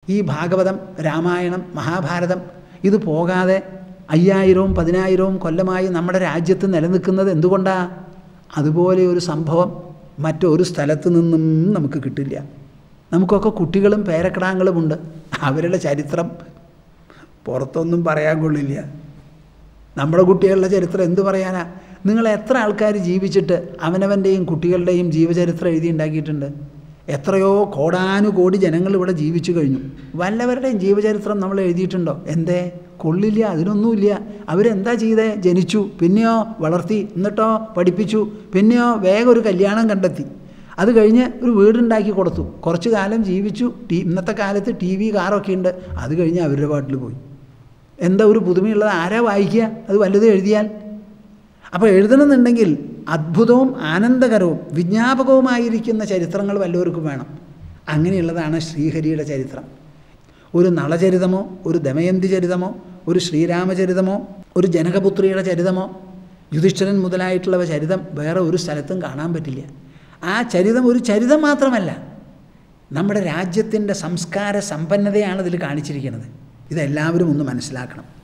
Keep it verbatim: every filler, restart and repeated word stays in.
ഈ ഭാഗവതം, രാമായണം, മഹാഭാരതം ഇത് പോകാതെ അയ്യായിരവും പതിനായിരവും കൊല്ലമായി നമ്മുടെ രാജ്യത്ത് നിലനിൽക്കുന്നത് എന്തുകൊണ്ടാണ്? അതുപോലെ ഒരു സംഭവം മറ്റൊരു സ്ഥലത്ത് നിന്നും നമുക്ക് കിട്ടില്ല. നമുക്കൊക്കെ കുട്ടികളും പേരക്കിടാങ്ങളുമുണ്ട്. അവരുടെ ചരിത്രം പുറത്തൊന്നും പറയാൻ കൊള്ളില്ല. നമ്മുടെ കുട്ടികളുടെ ചരിത്രം എന്ത് പറയാനാ? നിങ്ങൾ എത്ര ആൾക്കാർ ജീവിച്ചിട്ട് അവനവൻ്റെയും കുട്ടികളുടെയും ജീവചരിത്രം എഴുതി ഉണ്ടാക്കിയിട്ടുണ്ട്? എത്രയോ കോടാനുകോടി ജനങ്ങൾ ഇവിടെ ജീവിച്ചു കഴിഞ്ഞു. വല്ലവരുടെയും ജീവചരിത്രം നമ്മൾ എഴുതിയിട്ടുണ്ടോ? എന്തേ? കൊള്ളില്ല. അതിനൊന്നുമില്ല. അവരെന്താ ചെയ്തേ? ജനിച്ചു, പിന്നെയോ വളർത്തി, എന്നിട്ടോ പഠിപ്പിച്ചു, പിന്നെയോ വേഗം ഒരു കല്യാണം കണ്ടെത്തി, അത് കഴിഞ്ഞ് ഒരു വീടുണ്ടാക്കി കൊടുത്തു, കുറച്ച് കാലം ജീവിച്ചു. ടി ഇന്നത്തെ കാലത്ത് ടി വി കാറൊക്കെ ഉണ്ട്. അത് കഴിഞ്ഞ് അവരുടെ പാട്ടിൽ പോയി. എന്താ ഒരു പുതുമയുള്ളത്? ആരാ വായിക്കുക അത് വല്ലതും എഴുതിയാൽ? അപ്പോൾ എഴുതണമെന്നുണ്ടെങ്കിൽ അദ്ഭുതവും ആനന്ദകരവും വിജ്ഞാപകവുമായിരിക്കുന്ന ചരിത്രങ്ങൾ വല്ലവർക്കും വേണം. അങ്ങനെയുള്ളതാണ് ശ്രീഹരിയുടെ ചരിത്രം. ഒരു നളചരിതമോ ഒരു ദമയന്തി ചരിതമോ ഒരു ശ്രീരാമചരിതമോ ഒരു ജനകപുത്രിയുടെ ചരിതമോ യുധിഷ്ഠിരൻ മുതലായിട്ടുള്ളവ ചരിതം വേറെ ഒരു സ്ഥലത്തും കാണാൻ പറ്റില്ല. ആ ചരിതം ഒരു ചരിതം മാത്രമല്ല, നമ്മുടെ രാജ്യത്തിൻ്റെ സംസ്കാര സമ്പന്നതയാണ് ഇതിൽ കാണിച്ചിരിക്കുന്നത്. ഇതെല്ലാവരും ഒന്ന് മനസ്സിലാക്കണം.